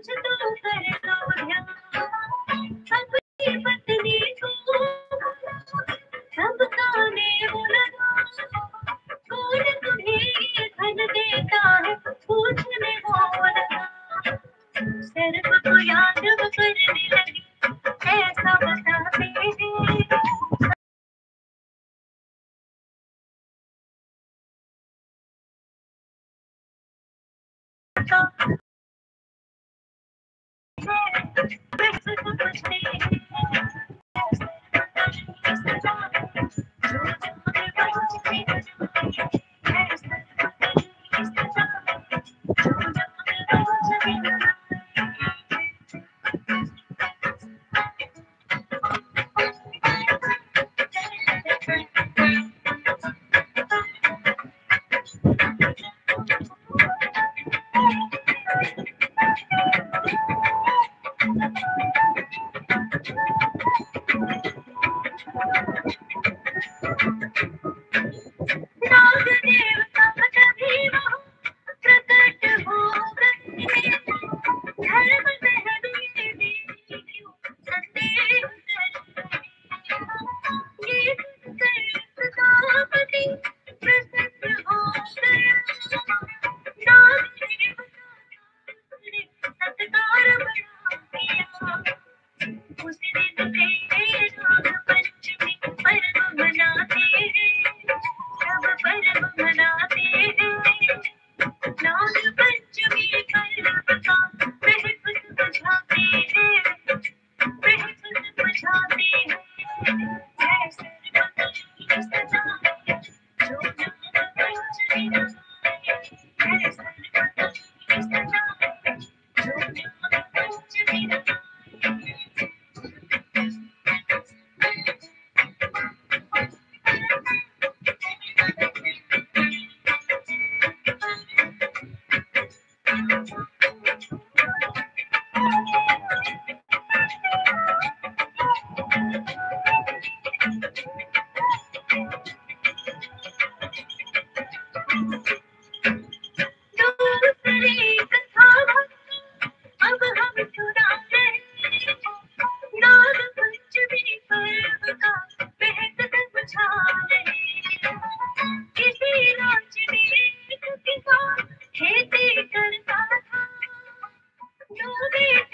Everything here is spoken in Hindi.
कुछ तो कर लो ध्यान, अपनी पत्नी को सब गाने वो लगा, कौन तुम्हें ये धन देता है पूछने वो लगा, सिर्फ को याद करने लगी ऐसा बताते हैं। खेती करता था,